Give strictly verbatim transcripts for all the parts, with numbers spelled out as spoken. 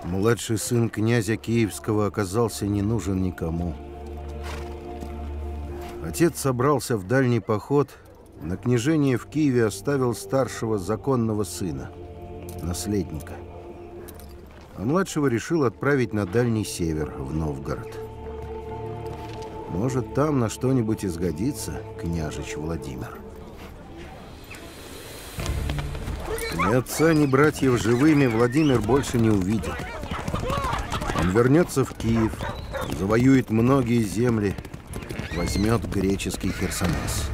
Младший сын князя Киевского оказался не нужен никому. Отец собрался в дальний поход, на княжение в Киеве оставил старшего законного сына, наследника. А младшего решил отправить на дальний север, в Новгород. Может, там на что-нибудь изгодится княжич Владимир. Ни отца, ни братьев живыми Владимир больше не увидит. Он вернется в Киев, завоюет многие земли, возьмет греческий Херсонес.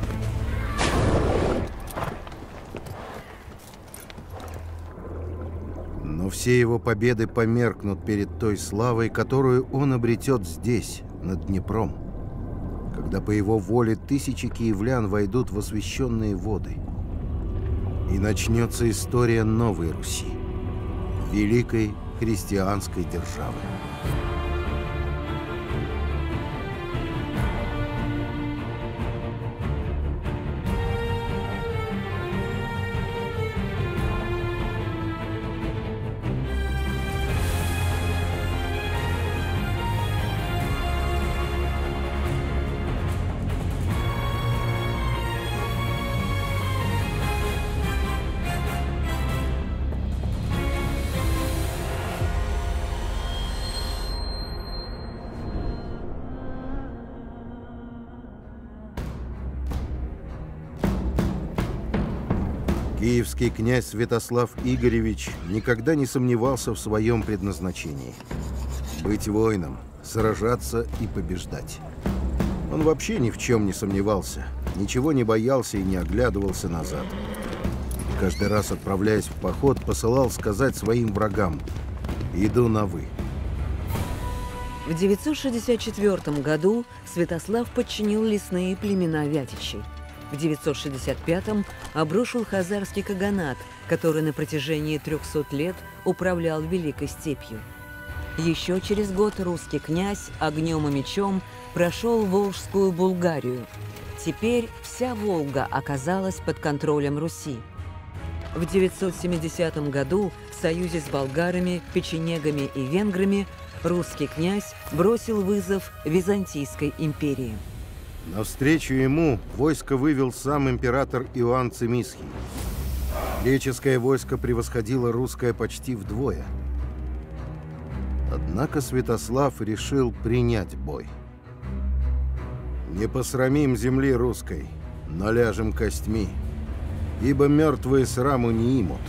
Но все его победы померкнут перед той славой, которую он обретет здесь, над Днепром, когда по его воле тысячи киевлян войдут в освященные воды. И начнется история новой Руси, великой христианской державы. Киевский князь Святослав Игоревич никогда не сомневался в своем предназначении – быть воином, сражаться и побеждать. Он вообще ни в чем не сомневался, ничего не боялся и не оглядывался назад. И каждый раз, отправляясь в поход, посылал сказать своим врагам: «Иду на вы». В девятьсот шестьдесят четвёртом году Святослав подчинил лесные племена Вятичей. В девятьсот шестьдесят пятом обрушил хазарский каганат, который на протяжении трёхсот лет управлял Великой степью. Еще через год русский князь огнем и мечом прошел Волжскую Булгарию. Теперь вся Волга оказалась под контролем Руси. В девятьсот семидесятом году в союзе с болгарами, печенегами и венграми русский князь бросил вызов Византийской империи. Навстречу ему войско вывел сам император Иоанн Цимисхий. Греческое войско превосходило русское почти вдвое. Однако Святослав решил принять бой. «Не посрамим земли русской, но ляжем костьми, ибо мертвые сраму не имут».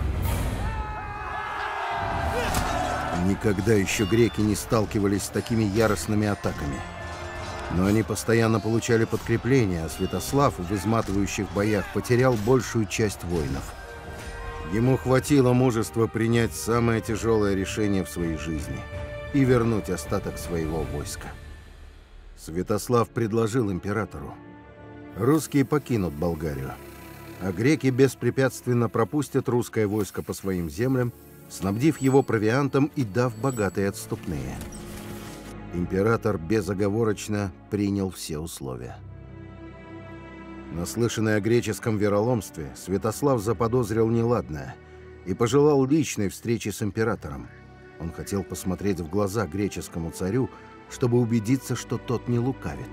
Никогда еще греки не сталкивались с такими яростными атаками. Но они постоянно получали подкрепление, а Святослав в изматывающих боях потерял большую часть воинов. Ему хватило мужества принять самое тяжелое решение в своей жизни и вернуть остаток своего войска. Святослав предложил императору: русские покинут Болгарию, а греки беспрепятственно пропустят русское войско по своим землям, снабдив его провиантом и дав богатые отступные. Император безоговорочно принял все условия. Наслышанный о греческом вероломстве, Святослав заподозрил неладное и пожелал личной встречи с императором. Он хотел посмотреть в глаза греческому царю, чтобы убедиться, что тот не лукавит.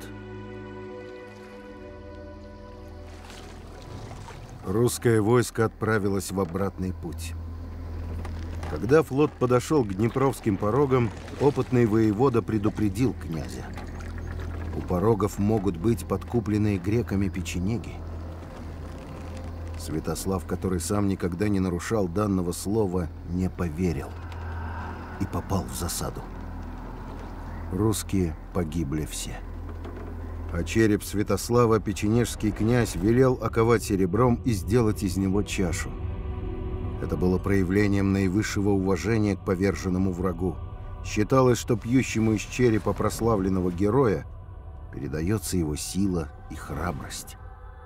Русское войско отправилось в обратный путь. Когда флот подошел к Днепровским порогам, опытный воевода предупредил князя: у порогов могут быть подкупленные греками печенеги. Святослав, который сам никогда не нарушал данного слова, не поверил и попал в засаду. Русские погибли все. А череп Святослава печенежский князь велел оковать серебром и сделать из него чашу. Это было проявлением наивысшего уважения к поверженному врагу. Считалось, что пьющему из черепа прославленного героя передается его сила и храбрость.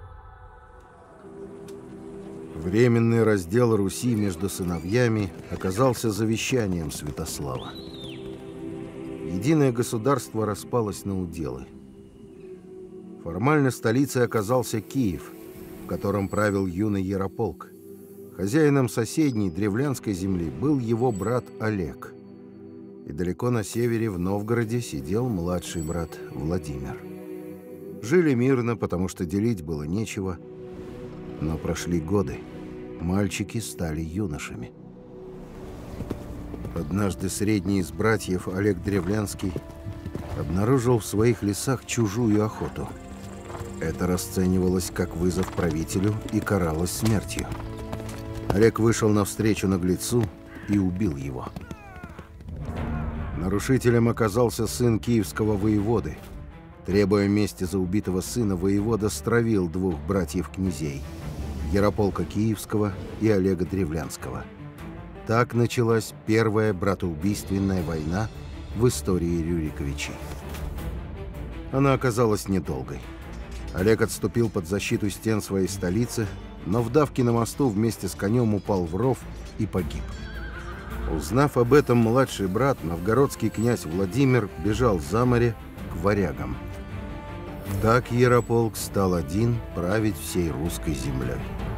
Временный раздел Руси между сыновьями оказался завещанием Святослава. Единое государство распалось на уделы. Формально столицей оказался Киев, в котором правил юный Ярополк. Хозяином соседней древлянской земли был его брат Олег, и далеко на севере, в Новгороде, сидел младший брат Владимир. Жили мирно, потому что делить было нечего, но прошли годы. Мальчики стали юношами. Однажды средний из братьев, Олег Древлянский, обнаружил в своих лесах чужую охоту. Это расценивалось как вызов правителю и каралось смертью. Олег вышел навстречу наглецу и убил его. Нарушителем оказался сын киевского воеводы. Требуя мести за убитого сына, воевода стравил двух братьев-князей – Ярополка Киевского и Олега Древлянского. Так началась первая братоубийственная война в истории Рюриковичей. Она оказалась недолгой. Олег отступил под защиту стен своей столицы, но в давке на мосту вместе с конем упал в ров и погиб. Узнав об этом, младший брат, новгородский князь Владимир, бежал за море к варягам. Так Ярополк стал один править всей русской землей.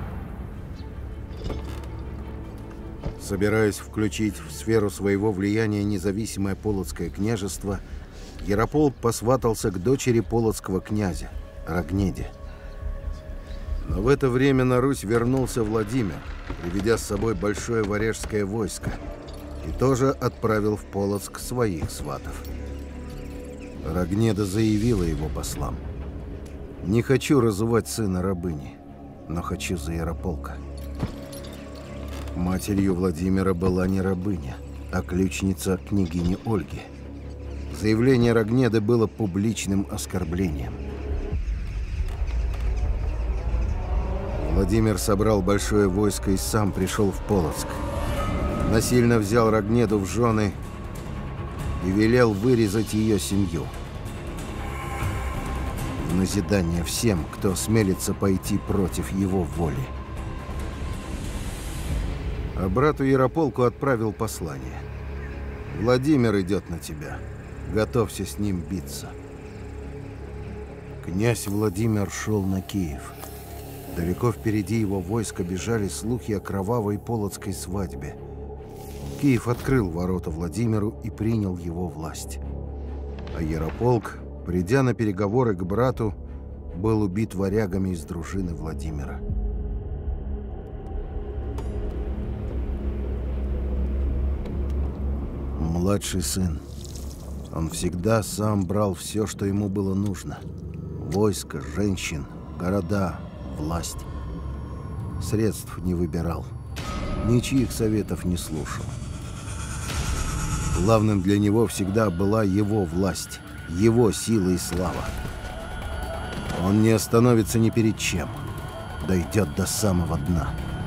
Собираясь включить в сферу своего влияния независимое Полоцкое княжество, Ярополк посватался к дочери полоцкого князя, Рогнеде. Но в это время на Русь вернулся Владимир, приведя с собой большое варяжское войско, и тоже отправил в Полоцк своих сватов. Рогнеда заявила его послам: «Не хочу разувать сына рабыни, но хочу за Ярополка». Матерью Владимира была не рабыня, а ключница княгини Ольги. Заявление Рогнеды было публичным оскорблением. Владимир собрал большое войско и сам пришел в Полоцк. Насильно взял Рогнеду в жены и велел вырезать ее семью. В назидание всем, кто осмелится пойти против его воли. А брату Ярополку отправил послание: «Владимир идет на тебя. Готовься с ним биться». Князь Владимир шел на Киев. Далеко впереди его войска бежали слухи о кровавой полоцкой свадьбе. Киев открыл ворота Владимиру и принял его власть. А Ярополк, придя на переговоры к брату, был убит варягами из дружины Владимира. Младший сын. Он всегда сам брал все, что ему было нужно. Войско, женщин, города, власть. Средств не выбирал. Ничьих советов не слушал. Главным для него всегда была его власть, его сила и слава. Он не остановится ни перед чем. Дойдет до самого дна.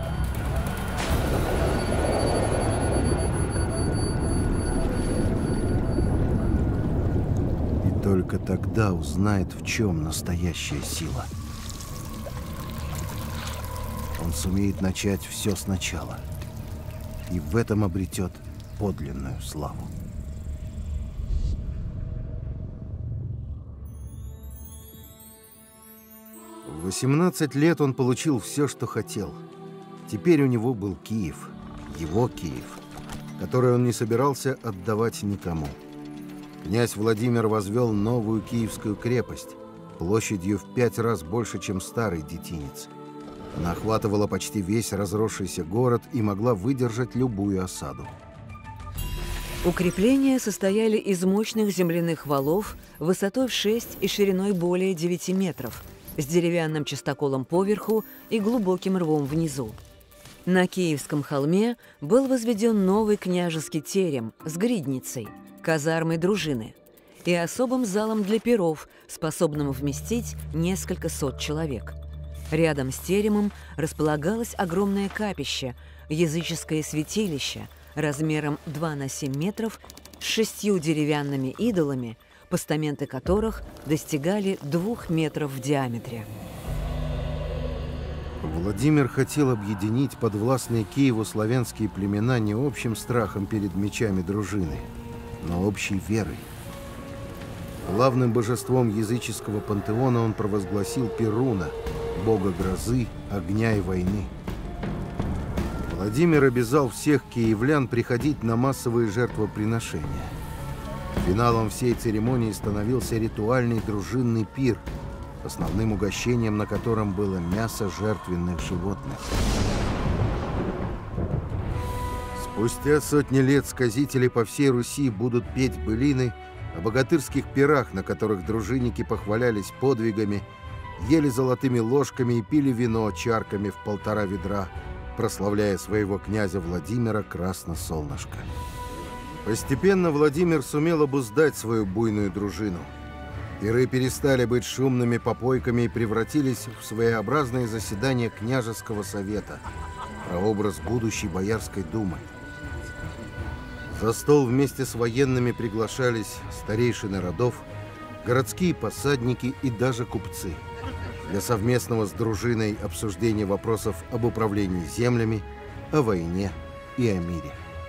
Только тогда узнает, в чем настоящая сила. Он сумеет начать все сначала. И в этом обретет подлинную славу. В восемнадцать лет он получил все, что хотел. Теперь у него был Киев, его Киев, который он не собирался отдавать никому. Князь Владимир возвел новую Киевскую крепость, площадью в пять раз больше, чем старый детинец. Она охватывала почти весь разросшийся город и могла выдержать любую осаду. Укрепления состояли из мощных земляных валов высотой в шесть и шириной более девяти метров, с деревянным частоколом поверху и глубоким рвом внизу. На Киевском холме был возведен новый княжеский терем с гридницей, казармой дружины и особым залом для пиров, способным вместить несколько сот человек. Рядом с теремом располагалось огромное капище, языческое святилище размером два на семь метров с шестью деревянными идолами, постаменты которых достигали двух метров в диаметре. Владимир хотел объединить подвластные Киеву славянские племена не общим страхом перед мечами дружины, но общей верой. Главным божеством языческого пантеона он провозгласил Перуна, бога грозы, огня и войны. Владимир обязал всех киевлян приходить на массовые жертвоприношения. Финалом всей церемонии становился ритуальный дружинный пир, основным угощением на котором было мясо жертвенных животных. Спустя сотни лет сказители по всей Руси будут петь былины о богатырских пирах, на которых дружинники похвалялись подвигами, ели золотыми ложками и пили вино чарками в полтора ведра, прославляя своего князя Владимира Красносолнышко. Постепенно Владимир сумел обуздать свою буйную дружину. Пиры перестали быть шумными попойками и превратились в своеобразное заседание княжеского совета, прообраз будущей Боярской думы. За стол вместе с военными приглашались старейшины родов, городские посадники и даже купцы для совместного с дружиной обсуждения вопросов об управлении землями, о войне и о мире.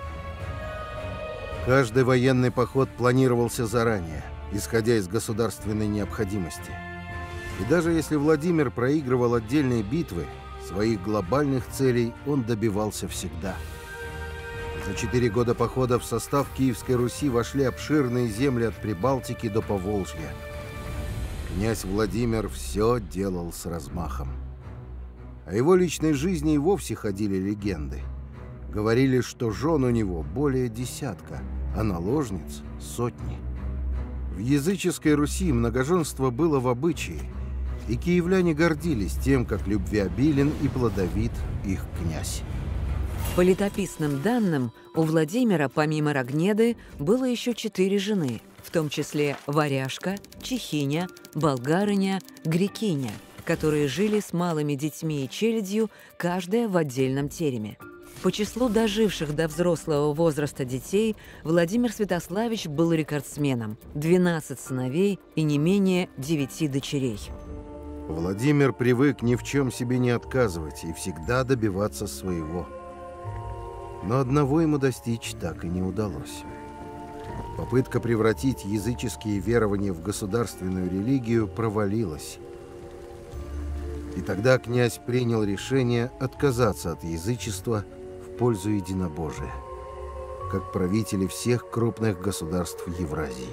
Каждый военный поход планировался заранее, исходя из государственной необходимости. И даже если Владимир проигрывал отдельные битвы, своих глобальных целей он добивался всегда. За четыре года похода в состав Киевской Руси вошли обширные земли от Прибалтики до Поволжья. Князь Владимир все делал с размахом. О его личной жизни и вовсе ходили легенды. Говорили, что жен у него более десятка, а наложниц — сотни. В языческой Руси многоженство было в обычае, и киевляне гордились тем, как любвеобилен и плодовит их князь. По летописным данным, у Владимира помимо Рогнеды было еще четыре жены, в том числе варяжка, чехиня, болгарыня, грекиня, которые жили с малыми детьми и челядью, каждая в отдельном тереме. По числу доживших до взрослого возраста детей Владимир Святославич был рекордсменом – двенадцать сыновей и не менее девяти дочерей. Владимир привык ни в чем себе не отказывать и всегда добиваться своего. Но одного ему достичь так и не удалось. Попытка превратить языческие верования в государственную религию провалилась. И тогда князь принял решение отказаться от язычества в пользу единобожия, как правители всех крупных государств Евразии.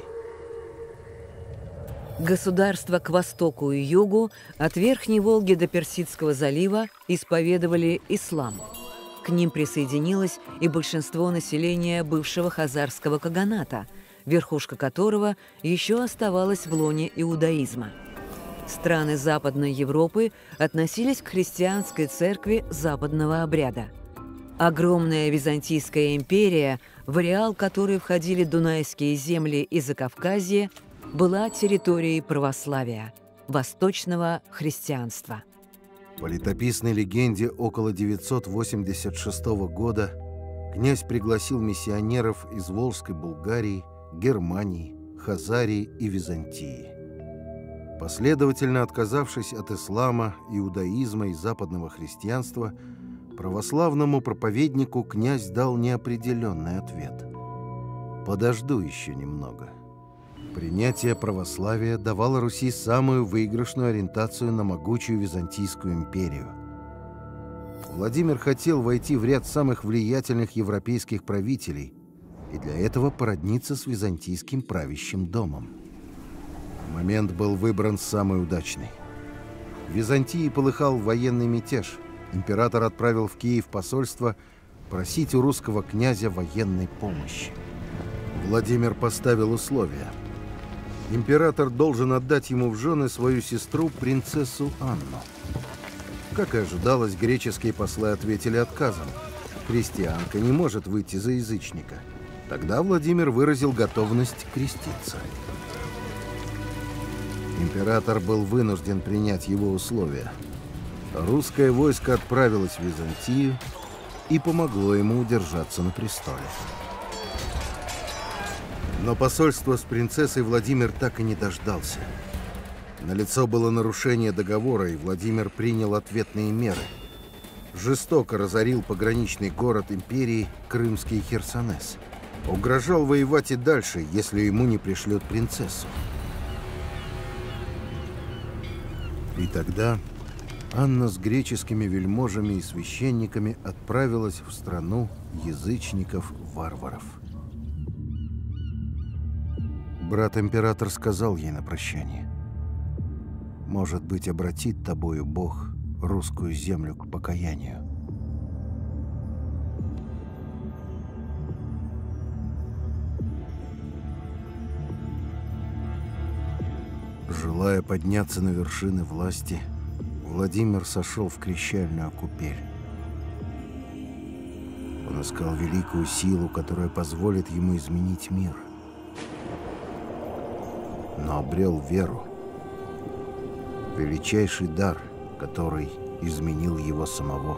Государства к востоку и югу, от Верхней Волги до Персидского залива, исповедовали ислам. К ним присоединилось и большинство населения бывшего хазарского каганата, верхушка которого еще оставалась в лоне иудаизма. Страны Западной Европы относились к христианской церкви западного обряда. Огромная Византийская империя, в ареал которой входили Дунайские земли и Закавказье, была территорией православия, восточного христианства. По летописной легенде, около девятьсот восемьдесят шестого года князь пригласил миссионеров из Волжской Булгарии, Германии, Хазарии и Византии. Последовательно отказавшись от ислама, иудаизма и западного христианства, православному проповеднику князь дал неопределенный ответ: «Подожду еще немного». Принятие православия давало Руси самую выигрышную ориентацию на могучую Византийскую империю. Владимир хотел войти в ряд самых влиятельных европейских правителей и для этого породниться с византийским правящим домом. Момент был выбран самый удачный. В Византии полыхал военный мятеж. Император отправил в Киев посольство просить у русского князя военной помощи. Владимир поставил условия. Император должен отдать ему в жены свою сестру, принцессу Анну. Как и ожидалось, греческие послы ответили отказом. Христианка не может выйти за язычника. Тогда Владимир выразил готовность креститься. Император был вынужден принять его условия. Русское войско отправилось в Византию и помогло ему удержаться на престоле. Но посольство с принцессой Владимир так и не дождался. Налицо было нарушение договора, и Владимир принял ответные меры. Жестоко разорил пограничный город империи Крымский Херсонес. Угрожал воевать и дальше, если ему не пришлют принцессу. И тогда Анна с греческими вельможами и священниками отправилась в страну язычников-варваров. Брат-император сказал ей на прощание: «Может быть, обратит тобою Бог русскую землю к покаянию». Желая подняться на вершины власти, Владимир сошел в крещальную купель. Он искал великую силу, которая позволит ему изменить мир, но обрел веру, величайший дар, который изменил его самого.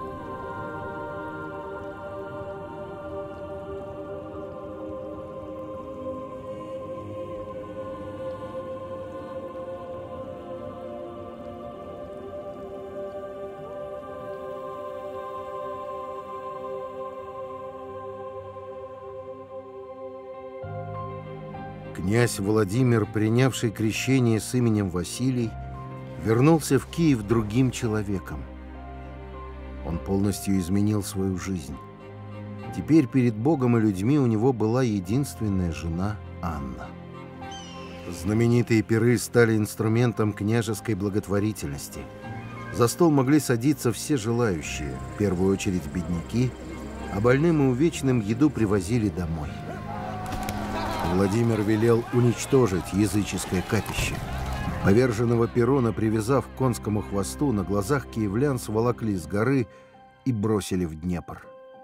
Князь Владимир, принявший крещение с именем Василий, вернулся в Киев другим человеком. Он полностью изменил свою жизнь. Теперь перед Богом и людьми у него была единственная жена Анна. Знаменитые пиры стали инструментом княжеской благотворительности. За стол могли садиться все желающие, в первую очередь бедняки, а больным и увечным еду привозили домой. Владимир велел уничтожить языческое капище. Поверженного Перуна, привязав к конскому хвосту, на глазах киевлян сволокли с горы и бросили в Днепр.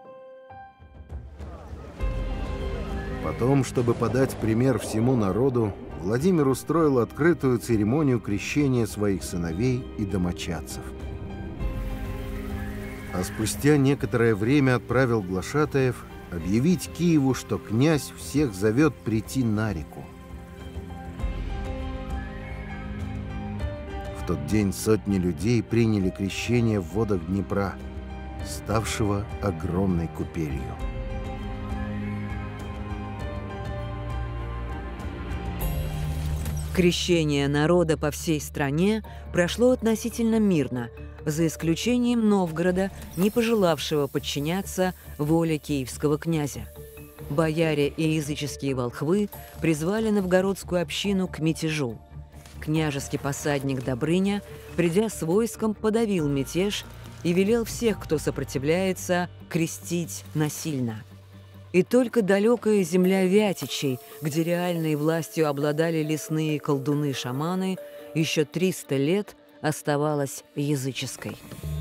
Потом, чтобы подать пример всему народу, Владимир устроил открытую церемонию крещения своих сыновей и домочадцев. А спустя некоторое время отправил глашатаев объявить Киеву, что князь всех зовет прийти на реку. В тот день сотни людей приняли крещение в водах Днепра, ставшего огромной купелью. Крещение народа по всей стране прошло относительно мирно, за исключением Новгорода, не пожелавшего подчиняться воле киевского князя. Бояре и языческие волхвы призвали новгородскую общину к мятежу. Княжеский посадник Добрыня, придя с войском, подавил мятеж и велел всех, кто сопротивляется, крестить насильно. И только далекая земля Вятичей, где реальной властью обладали лесные колдуны-шаманы, еще триста лет оставалась языческой.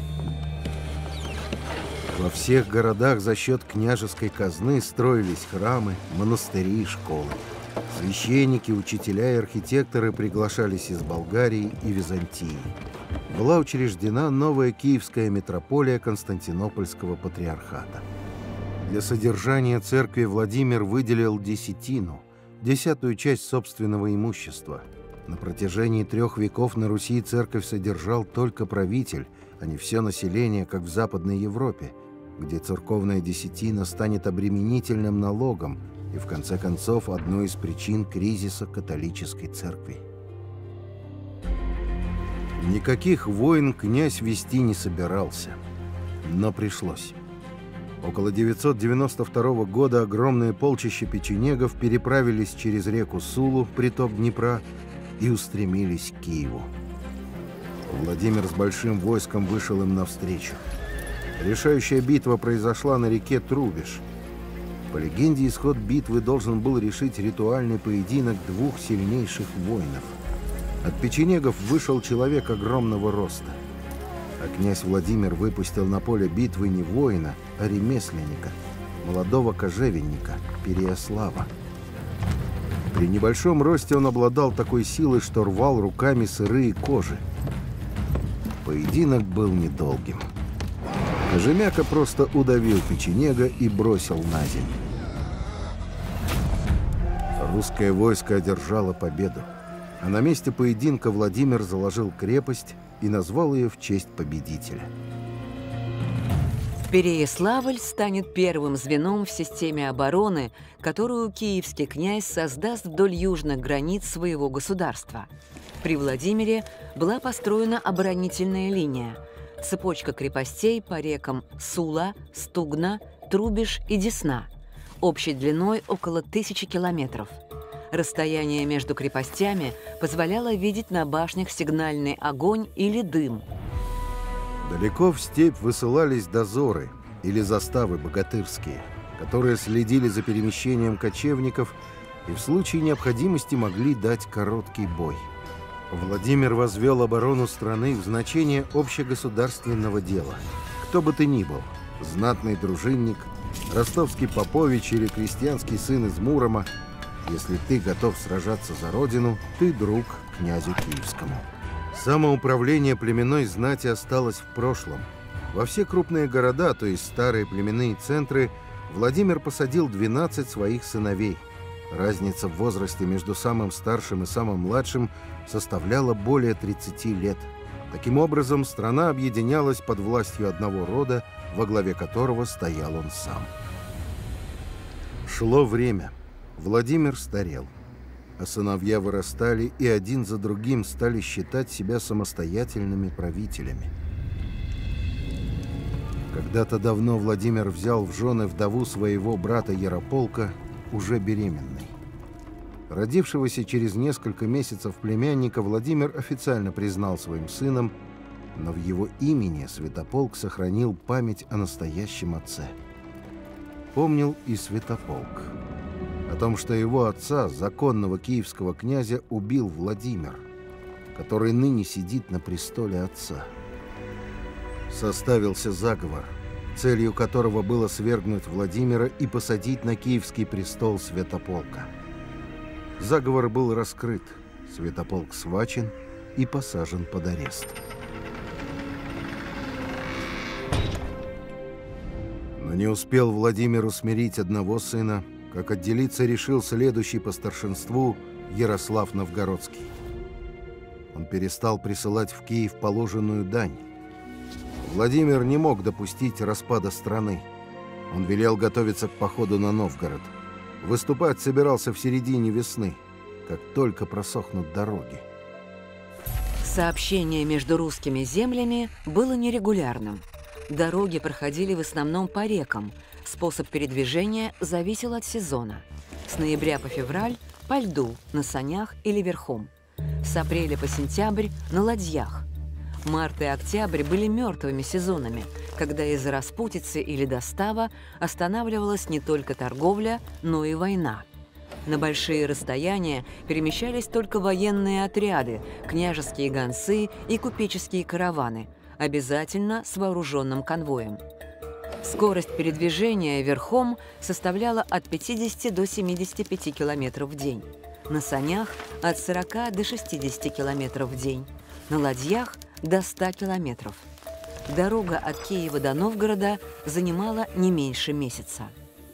Во всех городах за счет княжеской казны строились храмы, монастыри и школы. Священники, учителя и архитекторы приглашались из Болгарии и Византии. Была учреждена новая киевская митрополия Константинопольского патриархата. Для содержания церкви Владимир выделил десятину, десятую часть собственного имущества. На протяжении трех веков на Руси церковь содержал только правитель, а не все население, как в Западной Европе, где церковная десятина станет обременительным налогом и, в конце концов, одной из причин кризиса католической церкви. Никаких войн князь вести не собирался, но пришлось. Около девятьсот девяносто второго года огромные полчища печенегов переправились через реку Сулу, приток Днепра, и устремились к Киеву. Владимир с большим войском вышел им навстречу. Решающая битва произошла на реке Трубеж. По легенде, исход битвы должен был решить ритуальный поединок двух сильнейших воинов. От печенегов вышел человек огромного роста. А князь Владимир выпустил на поле битвы не воина, а ремесленника, молодого кожевенника Переяслава. При небольшом росте он обладал такой силой, что рвал руками сырые кожи. Поединок был недолгим. Кожемяка просто удавил печенега и бросил на землю. Русское войско одержало победу, а на месте поединка Владимир заложил крепость и назвал ее в честь победителя. Переяславль станет первым звеном в системе обороны, которую киевский князь создаст вдоль южных границ своего государства. При Владимире была построена оборонительная линия – цепочка крепостей по рекам Сула, Стугна, Трубиш и Десна, общей длиной около тысячи километров. Расстояние между крепостями позволяло видеть на башнях сигнальный огонь или дым. Далеко в степь высылались дозоры или заставы богатырские, которые следили за перемещением кочевников и в случае необходимости могли дать короткий бой. Владимир возвел оборону страны в значение общегосударственного дела. Кто бы ты ни был, знатный дружинник, ростовский попович или крестьянский сын из Мурома, если ты готов сражаться за родину, ты друг князю Киевскому. Самоуправление племенной знати осталось в прошлом. Во все крупные города, то есть старые племенные центры, Владимир посадил двенадцать своих сыновей. Разница в возрасте между самым старшим и самым младшим составляла более тридцати лет. Таким образом, страна объединялась под властью одного рода, во главе которого стоял он сам. Шло время. Владимир старел, а сыновья вырастали и один за другим стали считать себя самостоятельными правителями. Когда-то давно Владимир взял в жены вдову своего брата Ярополка, уже беременной. Родившегося через несколько месяцев племянника Владимир официально признал своим сыном, но в его имени Святополк сохранил память о настоящем отце. Помнил и Святополк о том, что его отца, законного киевского князя, убил Владимир, который ныне сидит на престоле отца. Составился заговор, целью которого было свергнуть Владимира и посадить на киевский престол Святополка. Заговор был раскрыт, Святополк схвачен и посажен под арест. Но не успел Владимир усмирить одного сына, как отделиться решил следующий по старшинству Ярослав Новгородский. Он перестал присылать в Киев положенную дань. Владимир не мог допустить распада страны. Он велел готовиться к походу на Новгород. Выступать собирался в середине весны, как только просохнут дороги. Сообщение между русскими землями было нерегулярным. Дороги проходили в основном по рекам. Способ передвижения зависел от сезона. С ноября по февраль – по льду, на санях или верхом. С апреля по сентябрь – на ладьях. Март и октябрь были мертвыми сезонами, когда из-за распутицы или достава останавливалась не только торговля, но и война. На большие расстояния перемещались только военные отряды, княжеские гонцы и купеческие караваны, обязательно с вооруженным конвоем. Скорость передвижения верхом составляла от пятидесяти до семидесяти пяти километров в день, на санях – от сорока до шестидесяти километров в день, на ладьях – до ста километров. Дорога от Киева до Новгорода занимала не меньше месяца.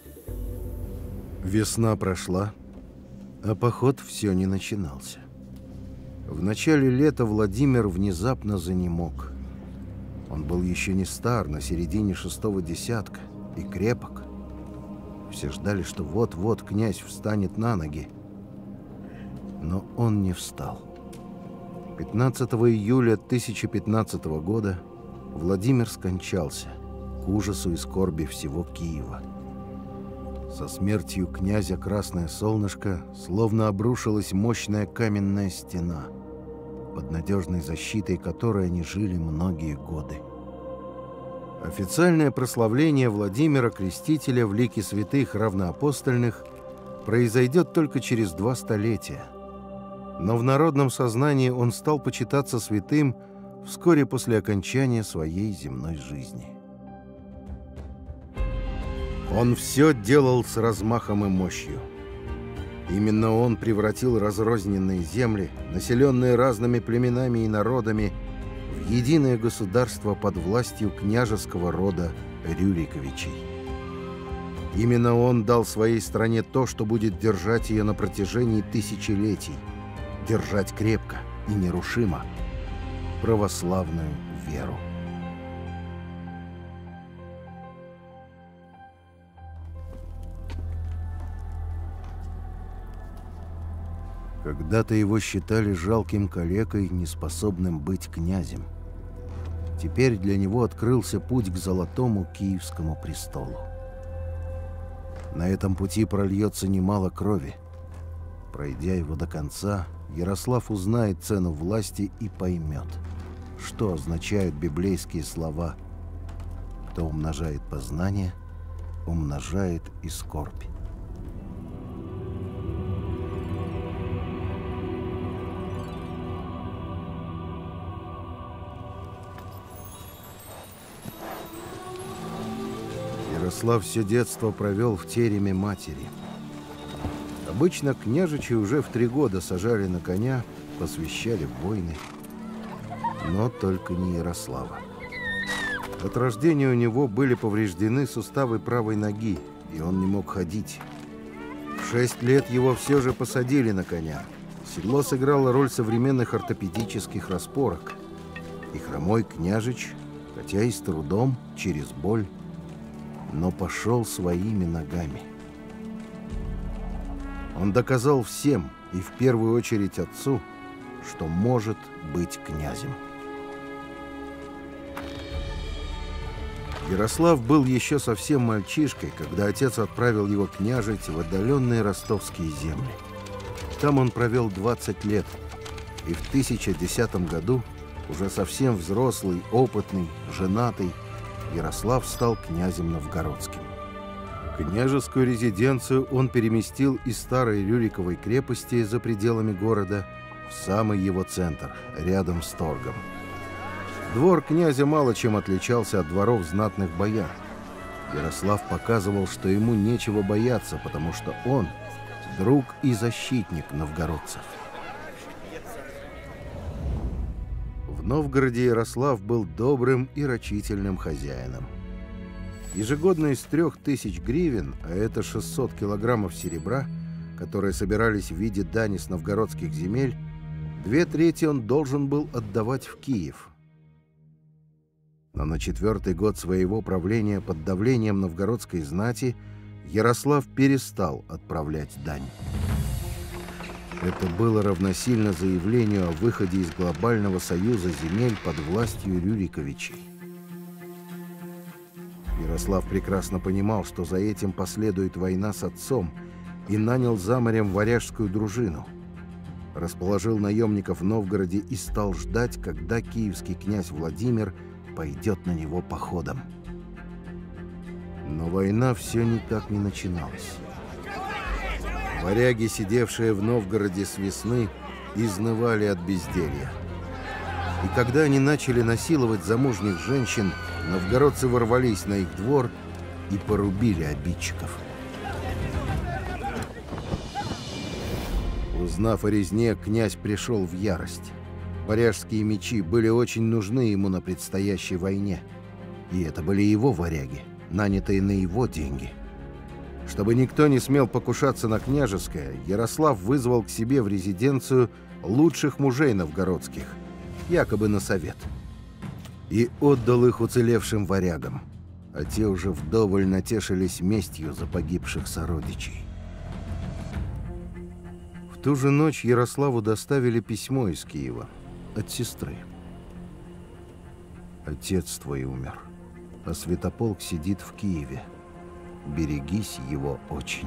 Весна прошла, а поход все не начинался. В начале лета Владимир внезапно занемог. Он был еще не стар, на середине шестого десятка, и крепок. Все ждали, что вот-вот князь встанет на ноги. Но он не встал. пятнадцатого июля тысяча пятнадцатого года Владимир скончался, к ужасу и скорби всего Киева. Со смертью князя Красное Солнышко словно обрушилась мощная каменная стена, под надежной защитой которой они жили многие годы. Официальное прославление Владимира Крестителя в лике святых равноапостольных произойдет только через два столетия. Но в народном сознании он стал почитаться святым вскоре после окончания своей земной жизни. Он все делал с размахом и мощью. Именно он превратил разрозненные земли, населенные разными племенами и народами, в единое государство под властью княжеского рода Рюриковичей. Именно он дал своей стране то, что будет держать ее на протяжении тысячелетий, держать крепко и нерушимо православную веру. Когда-то его считали жалким калекой, неспособным быть князем. Теперь для него открылся путь к золотому киевскому престолу. На этом пути прольется немало крови. Пройдя его до конца, Ярослав узнает цену власти и поймет, что означают библейские слова: «Кто умножает познание, умножает и скорбь». Ярослав все детство провел в тереме матери. Обычно княжичи уже в три года сажали на коня, посвящали в войны. Но только не Ярослава. От рождения у него были повреждены суставы правой ноги, и он не мог ходить. В шесть лет его все же посадили на коня. Седло сыграло роль современных ортопедических распорок. И хромой княжич, хотя и с трудом, через боль, но пошел своими ногами. Он доказал всем, и в первую очередь отцу, что может быть князем. Ярослав был еще совсем мальчишкой, когда отец отправил его княжить в отдаленные ростовские земли. Там он провел двадцать лет, и в тысяча десятом году, уже совсем взрослый, опытный, женатый, Ярослав стал князем новгородским. Княжескую резиденцию он переместил из старой Рюриковой крепости за пределами города в самый его центр, рядом с торгом. Двор князя мало чем отличался от дворов знатных бояр. Ярослав показывал, что ему нечего бояться, потому что он друг и защитник новгородцев. В Новгороде Ярослав был добрым и рачительным хозяином. Ежегодно из трех тысяч гривен, а это шестьсот килограммов серебра, которые собирались в виде дани с новгородских земель, две трети он должен был отдавать в Киев. Но на четвертый год своего правления под давлением новгородской знати Ярослав перестал отправлять дань. Это было равносильно заявлению о выходе из глобального союза земель под властью Рюриковичей. Ярослав прекрасно понимал, что за этим последует война с отцом, и нанял за морем варяжскую дружину. Расположил наемников в Новгороде и стал ждать, когда киевский князь Владимир пойдет на него походом. Но война все никак не начиналась. Варяги, сидевшие в Новгороде с весны, изнывали от безделья. И когда они начали насиловать замужних женщин, новгородцы ворвались на их двор и порубили обидчиков. Узнав о резне, князь пришел в ярость. Варяжские мечи были очень нужны ему на предстоящей войне. И это были его варяги, нанятые на его деньги. Чтобы никто не смел покушаться на княжеское, Ярослав вызвал к себе в резиденцию лучших мужей новгородских, якобы на совет, и отдал их уцелевшим варягам, а те уже вдоволь натешились местью за погибших сородичей. В ту же ночь Ярославу доставили письмо из Киева от сестры. «Отец твой умер, а Святополк сидит в Киеве. Берегись его очень».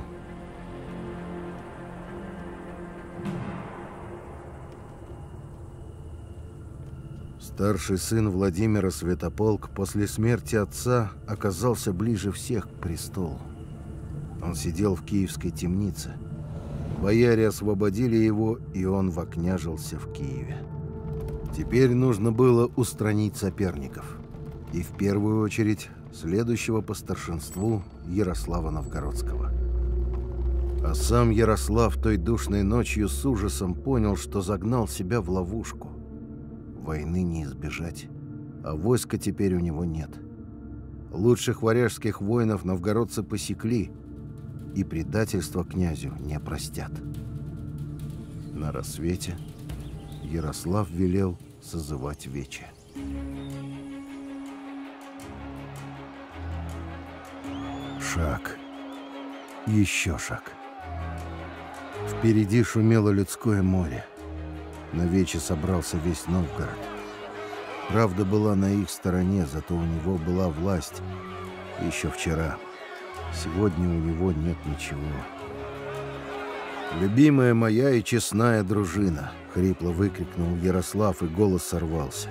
Старший сын Владимира Святополк после смерти отца оказался ближе всех к престолу. Он сидел в киевской темнице. Бояре освободили его, и он вокняжился в Киеве. Теперь нужно было устранить соперников. И в первую очередь следующего по старшинству Ярослава Новгородского. А сам Ярослав той душной ночью с ужасом понял, что загнал себя в ловушку. Войны не избежать, а войска теперь у него нет. Лучших варяжских воинов новгородцы посекли, и предательство князю не простят. На рассвете Ярослав велел созывать вече. Шаг. Еще шаг. Впереди шумело людское море. На вече собрался весь Новгород. Правда была на их стороне, зато у него была власть еще вчера. Сегодня у него нет ничего. «Любимая моя и честная дружина!» — хрипло выкрикнул Ярослав, и голос сорвался.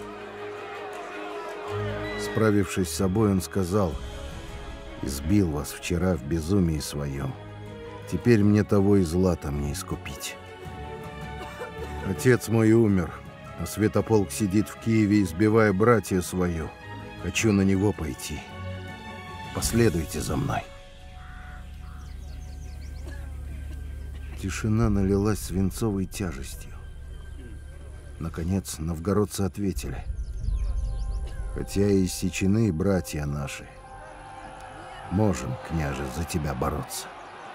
Справившись с собой, он сказал: «Избил вас вчера в безумии своем. Теперь мне того и зла-то мне искупить. Отец мой умер, а Святополк сидит в Киеве, избивая братью свою. Хочу на него пойти. Последуйте за мной». Тишина налилась свинцовой тяжестью. Наконец новгородцы ответили: «Хотя и иссечены братья наши, можем, княже, за тебя бороться».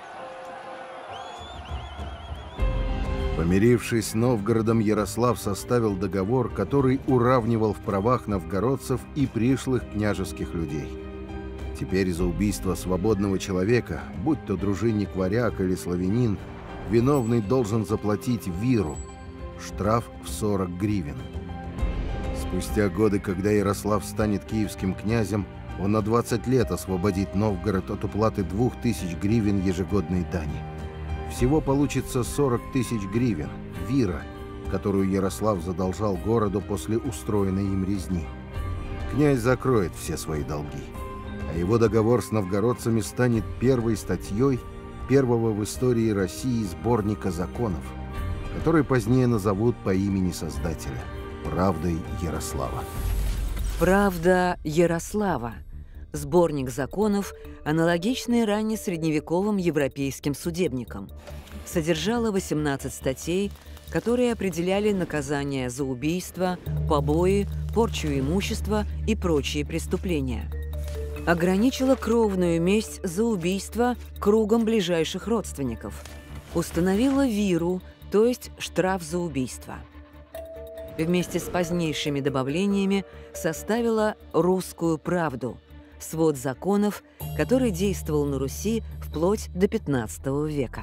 Помирившись с Новгородом, Ярослав составил договор, который уравнивал в правах новгородцев и пришлых княжеских людей. Теперь за убийство свободного человека, будь то дружинник-варяг или славянин, виновный должен заплатить виру, штраф в сорок гривен. Спустя годы, когда Ярослав станет киевским князем, он на двадцать лет освободит Новгород от уплаты двух тысяч гривен ежегодной дани. Всего получится сорок тысяч гривен, вира, которую Ярослав задолжал городу после устроенной им резни. Князь закроет все свои долги, а его договор с новгородцами станет первой статьей первого в истории России сборника законов, который позднее назовут по имени создателя – «Правдой Ярослава». «Правда Ярослава» – сборник законов, аналогичный раннесредневековым европейским судебникам. Содержала восемнадцать статей, которые определяли наказания за убийство, побои, порчу имущества и прочие преступления. Ограничила кровную месть за убийство кругом ближайших родственников. Установила виру, то есть штраф за убийство. Вместе с позднейшими добавлениями составила «Русскую правду» – свод законов, который действовал на Руси вплоть до пятнадцатого века.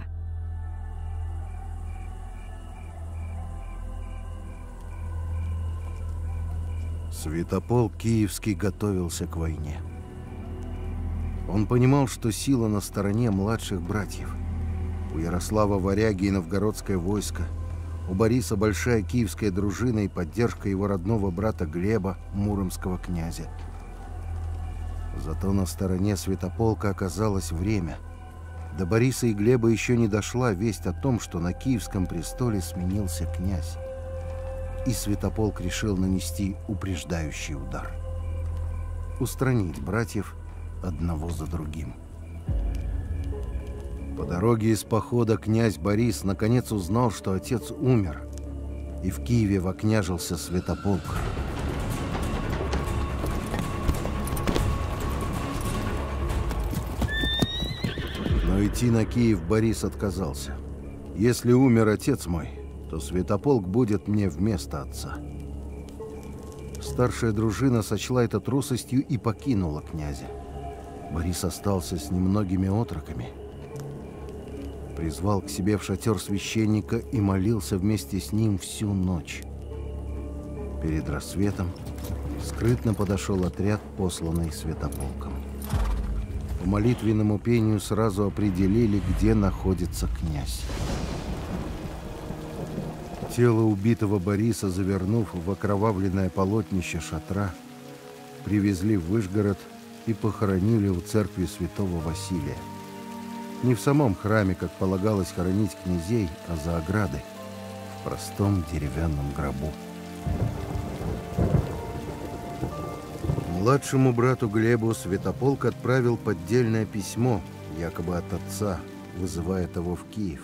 Святополк Киевский готовился к войне. Он понимал, что сила на стороне младших братьев. У Ярослава варяги и новгородское войско, у Бориса большая киевская дружина и поддержка его родного брата Глеба, муромского князя. Зато на стороне Святополка оказалось время. До Бориса и Глеба еще не дошла весть о том, что на киевском престоле сменился князь. И Святополк решил нанести упреждающий удар. Устранить братьев одного за другим. По дороге из похода князь Борис наконец узнал, что отец умер, и в Киеве вокняжился Святополк. Но идти на Киев Борис отказался. «Если умер отец мой, то Святополк будет мне вместо отца». Старшая дружина сочла это трусостью и покинула князя. Борис остался с немногими отроками. Призвал к себе в шатер священника и молился вместе с ним всю ночь. Перед рассветом скрытно подошел отряд, посланный Святополком. По молитвенному пению сразу определили, где находится князь. Тело убитого Бориса, завернув в окровавленное полотнище шатра, привезли в Вышгород и похоронили у церкви святого Василия. Не в самом храме, как полагалось хоронить князей, а за оградой, в простом деревянном гробу. Младшему брату Глебу Святополк отправил поддельное письмо, якобы от отца, вызывая того в Киев.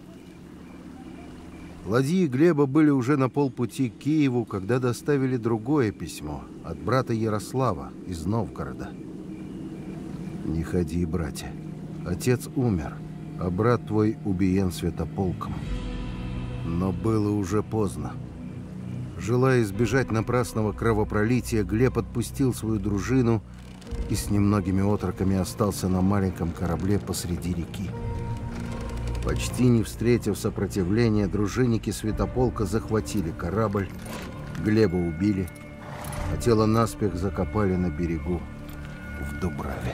Ладьи Глеба были уже на полпути к Киеву, когда доставили другое письмо от брата Ярослава из Новгорода. «Не ходи, братья. Отец умер, а брат твой убиен Святополком». Но было уже поздно. Желая избежать напрасного кровопролития, Глеб отпустил свою дружину и с немногими отроками остался на маленьком корабле посреди реки. Почти не встретив сопротивления, дружинники Святополка захватили корабль, Глеба убили, а тело наспех закопали на берегу в Дубраве.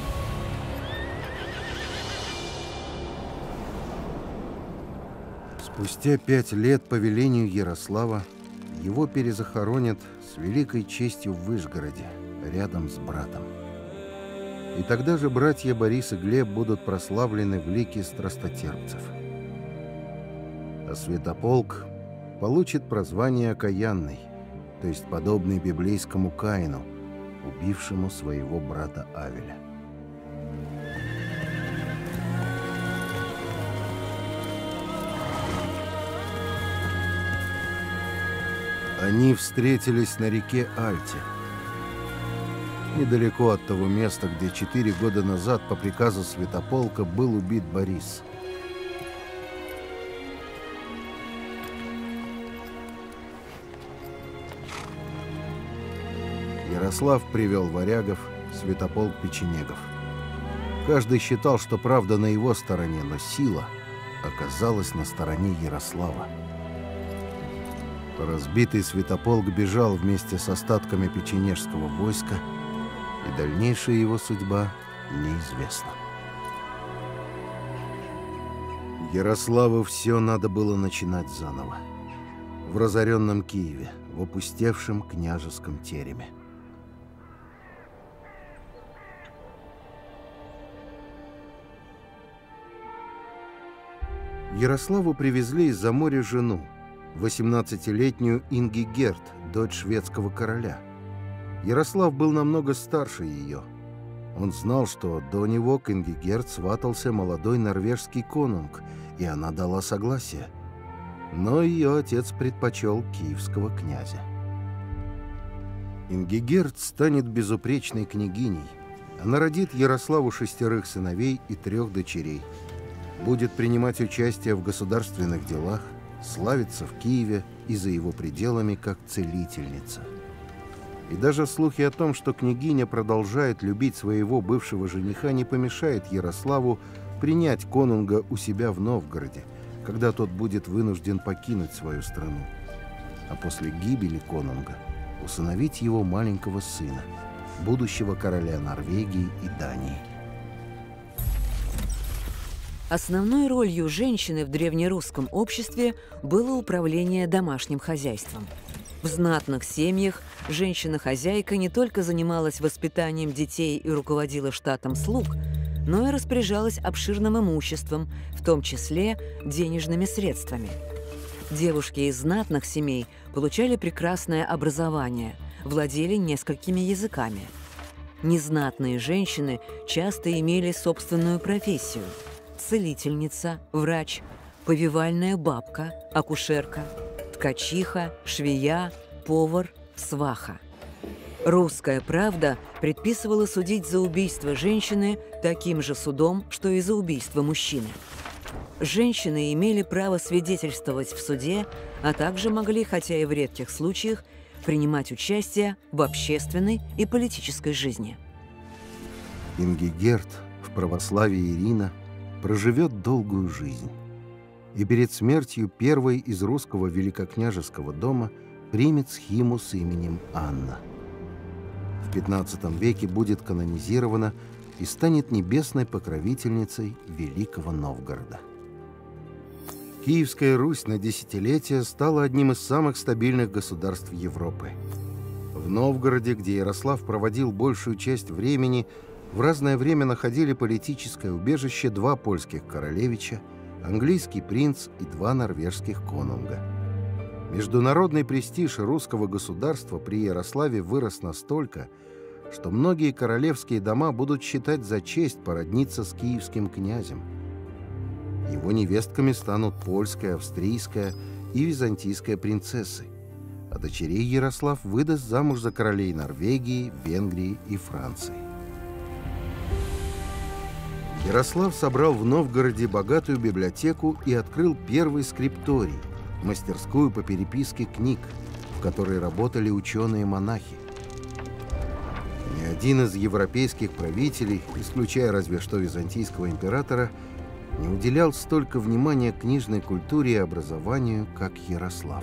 Спустя пять лет по велению Ярослава его перезахоронят с великой честью в Вышгороде, рядом с братом. И тогда же братья Борис и Глеб будут прославлены в лике страстотерпцев. А Святополк получит прозвание окаянный, то есть подобный библейскому Каину, убившему своего брата Авеля. Они встретились на реке Альте, недалеко от того места, где четыре года назад по приказу Святополка был убит Борис. Ярослав привел варягов, Святополк — печенегов. Каждый считал, что правда на его стороне, но сила оказалась на стороне Ярослава. Разбитый Святополк бежал вместе с остатками печенежского войска, и дальнейшая его судьба неизвестна. Ярославу все надо было начинать заново. В разоренном Киеве, в опустевшем княжеском тереме. Ярославу привезли из-за моря жену, восемнадцатилетнюю Ингигерт, дочь шведского короля. Ярослав был намного старше ее. Он знал, что до него к Ингигерт сватался молодой норвежский конунг, и она дала согласие. Но ее отец предпочел киевского князя. Ингигерт станет безупречной княгиней. Она родит Ярославу шестерых сыновей и трех дочерей. Будет принимать участие в государственных делах, славится в Киеве и за его пределами как целительница. И даже слухи о том, что княгиня продолжает любить своего бывшего жениха, не помешает Ярославу принять конунга у себя в Новгороде, когда тот будет вынужден покинуть свою страну. А после гибели конунга усыновить его маленького сына, будущего короля Норвегии и Дании. Основной ролью женщины в древнерусском обществе было управление домашним хозяйством. В знатных семьях женщина-хозяйка не только занималась воспитанием детей и руководила штатом слуг, но и распоряжалась обширным имуществом, в том числе денежными средствами. Девушки из знатных семей получали прекрасное образование, владели несколькими языками. Незнатные женщины часто имели собственную профессию – целительница, врач, повивальная бабка, акушерка, ткачиха, швея, повар, сваха. Русская правда предписывала судить за убийство женщины таким же судом, что и за убийство мужчины. Женщины имели право свидетельствовать в суде, а также могли, хотя и в редких случаях, принимать участие в общественной и политической жизни. Ингигерт, в православии Ирина, проживет долгую жизнь. И перед смертью первой из русского великокняжеского дома примет схиму с именем Анна. В пятнадцатом веке будет канонизирована и станет небесной покровительницей Великого Новгорода. Киевская Русь на десятилетия стала одним из самых стабильных государств Европы. В Новгороде, где Ярослав проводил большую часть времени, в разное время находили политическое убежище два польских королевича, английский принц и два норвежских конунга. Международный престиж русского государства при Ярославе вырос настолько, что многие королевские дома будут считать за честь породниться с киевским князем. Его невестками станут польская, австрийская и византийская принцессы, а дочерей Ярослав выдаст замуж за королей Норвегии, Венгрии и Франции. Ярослав собрал в Новгороде богатую библиотеку и открыл первый скрипторий, мастерскую по переписке книг, в которой работали ученые-монахи. Ни один из европейских правителей, исключая разве что византийского императора, не уделял столько внимания книжной культуре и образованию, как Ярослав.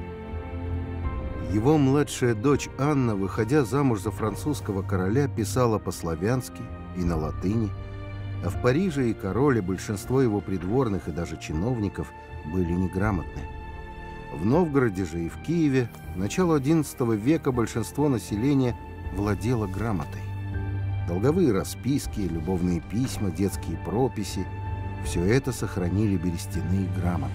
Его младшая дочь Анна, выходя замуж за французского короля, писала по-славянски и на латыни, а в Париже и король, и большинство его придворных и даже чиновников были неграмотны. В Новгороде же и в Киеве к началу одиннадцатого века большинство населения владело грамотой. Долговые расписки, любовные письма, детские прописи – все это сохранили берестяные грамоты.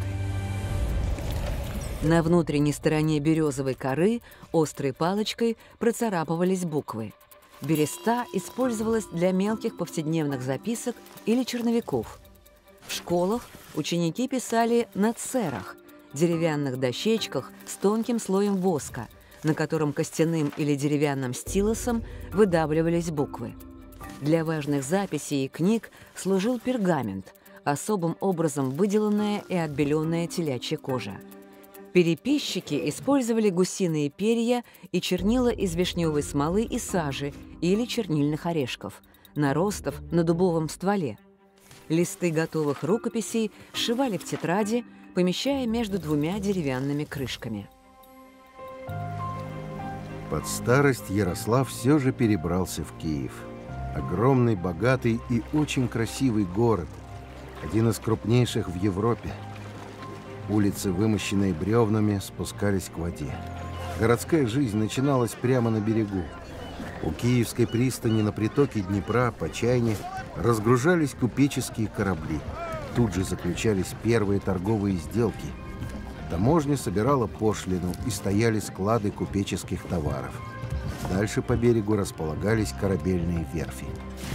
На внутренней стороне березовой коры острой палочкой процарапывались буквы. Береста использовалась для мелких повседневных записок или черновиков. В школах ученики писали на церах, деревянных дощечках с тонким слоем воска, на котором костяным или деревянным стилусом выдавливались буквы. Для важных записей и книг служил пергамент, особым образом выделанная и отбеленная телячья кожа. Переписчики использовали гусиные перья и чернила из вишневой смолы и сажи или чернильных орешков, наростов на дубовом стволе. Листы готовых рукописей сшивали в тетради, помещая между двумя деревянными крышками. Под старость Ярослав все же перебрался в Киев. Огромный, богатый и очень красивый город, один из крупнейших в Европе. Улицы, вымощенные бревнами, спускались к воде. Городская жизнь начиналась прямо на берегу. У Киевской пристани на притоке Днепра по Чайне разгружались купеческие корабли. Тут же заключались первые торговые сделки. Таможня собирала пошлину, и стояли склады купеческих товаров. Дальше по берегу располагались корабельные верфи.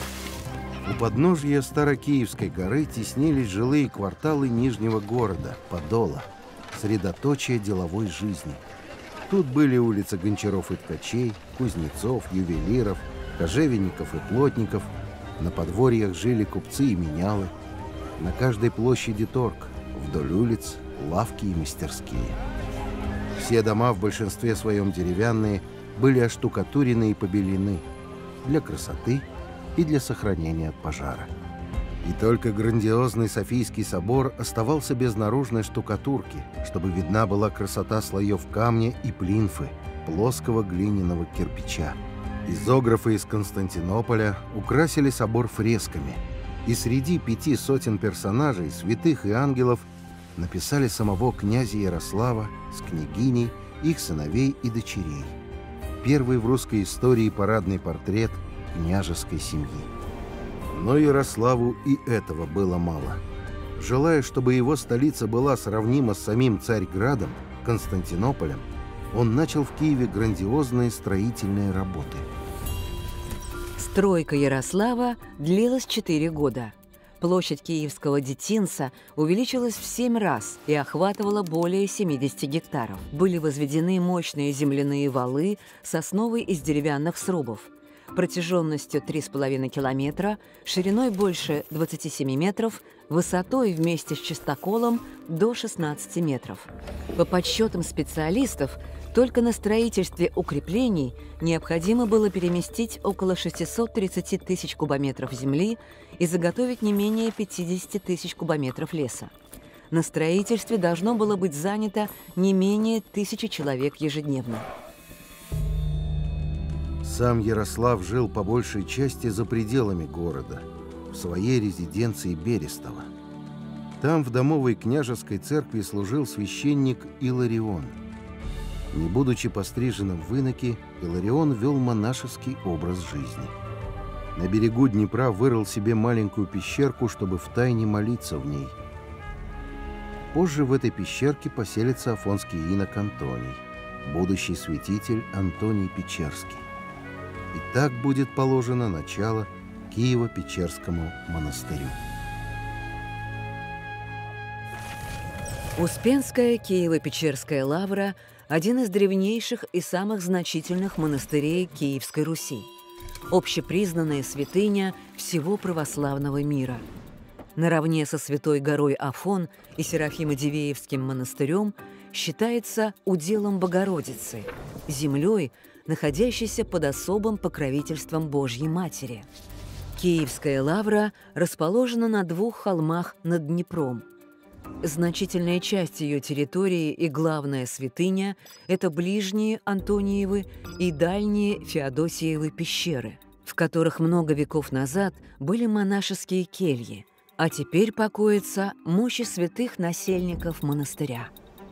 У подножья Старокиевской горы теснились жилые кварталы Нижнего города, Подола, средоточие деловой жизни. Тут были улицы гончаров и ткачей, кузнецов, ювелиров, кожевенников и плотников. На подворьях жили купцы и менялы. На каждой площади торг, вдоль улиц лавки и мастерские. Все дома, в большинстве своем деревянные, были оштукатурены и побелены для красоты и для сохранения от пожара. И только грандиозный Софийский собор оставался без наружной штукатурки, чтобы видна была красота слоев камня и плинфы, плоского глиняного кирпича. Изографы из Константинополя украсили собор фресками, и среди пяти сотен персонажей, святых и ангелов, написали самого князя Ярослава с княгиней, их сыновей и дочерей. Первый в русской истории парадный портрет княжеской семьи. Но Ярославу и этого было мало. Желая, чтобы его столица была сравнима с самим Царьградом, Константинополем, он начал в Киеве грандиозные строительные работы. Стройка Ярослава длилась четыре года. Площадь киевского детинца увеличилась в семь раз и охватывала более семидесяти гектаров. Были возведены мощные земляные валы с основой из деревянных срубов, протяженностью три с половиной километра, шириной больше двадцати семи метров, высотой вместе с частоколом до шестнадцати метров. По подсчетам специалистов, только на строительстве укреплений необходимо было переместить около шестисот тридцати тысяч кубометров земли и заготовить не менее пятидесяти тысяч кубометров леса. На строительстве должно было быть занято не менее тысячи человек ежедневно. Сам Ярослав жил по большей части за пределами города, в своей резиденции Берестово. Там в домовой княжеской церкви служил священник Иларион. Не будучи постриженным в иноки, Иларион вел монашеский образ жизни. На берегу Днепра вырыл себе маленькую пещерку, чтобы втайне молиться в ней. Позже в этой пещерке поселится афонский инок Антоний, будущий святитель Антоний Печерский. И так будет положено начало Киево-Печерскому монастырю. Успенская Киево-Печерская лавра – один из древнейших и самых значительных монастырей Киевской Руси. Общепризнанная святыня всего православного мира. Наравне со Святой горой Афон и Серафимо-Дивеевским монастырем считается уделом Богородицы, землей, находящейся под особым покровительством Божьей Матери. Киевская лавра расположена на двух холмах над Днепром. Значительная часть ее территории и главная святыня – это ближние Антониевы и дальние Феодосиевы пещеры, в которых много веков назад были монашеские кельи, а теперь покоятся мощи святых насельников монастыря.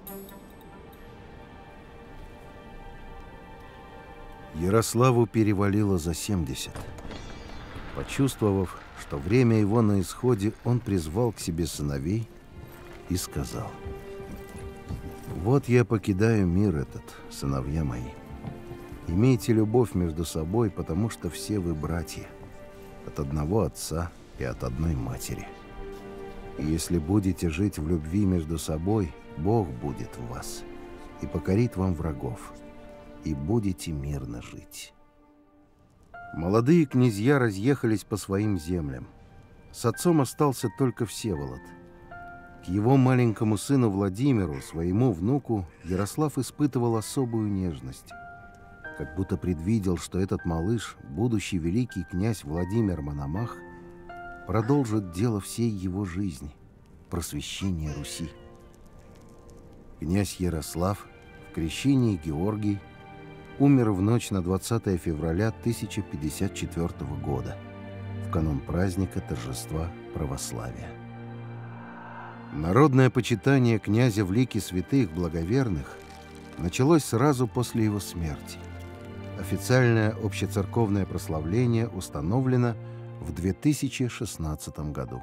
Ярославу перевалило за семьдесят. Почувствовав, что время его на исходе, он призвал к себе сыновей и сказал: «Вот я покидаю мир этот, сыновья мои. Имейте любовь между собой, потому что все вы братья, от одного отца и от одной матери. И если будете жить в любви между собой, Бог будет в вас и покорит вам врагов, и будете мирно жить». Молодые князья разъехались по своим землям. С отцом остался только Всеволод. К его маленькому сыну Владимиру, своему внуку, Ярослав испытывал особую нежность. Как будто предвидел, что этот малыш, будущий великий князь Владимир Мономах, продолжит дело всей его жизни – просвещение Руси. Князь Ярослав в крещении Георгий умер в ночь на двадцатое февраля тысяча пятьдесят четвёртого года, в канун праздника торжества православия. Народное почитание князя в лике святых благоверных началось сразу после его смерти. Официальное общецерковное прославление установлено в две тысячи шестнадцатом году.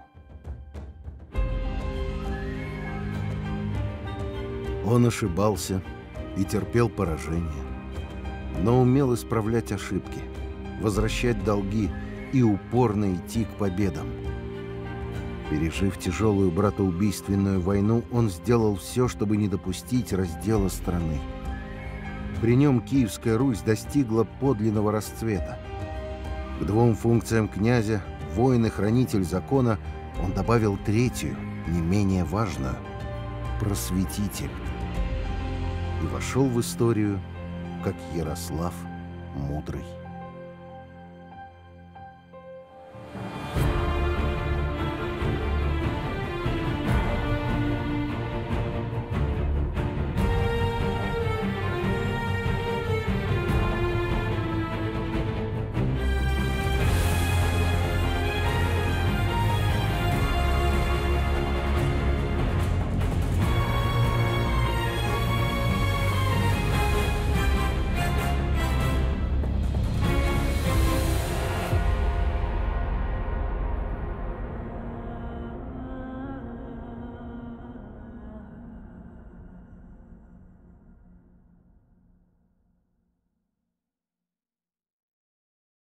Он ошибался и терпел поражение, но умел исправлять ошибки, возвращать долги и упорно идти к победам. Пережив тяжелую братоубийственную войну, он сделал все, чтобы не допустить раздела страны. При нем Киевская Русь достигла подлинного расцвета. К двум функциям князя, воин и хранитель закона, он добавил третью, не менее важную – просветитель. И вошел в историю как Ярослав Мудрый.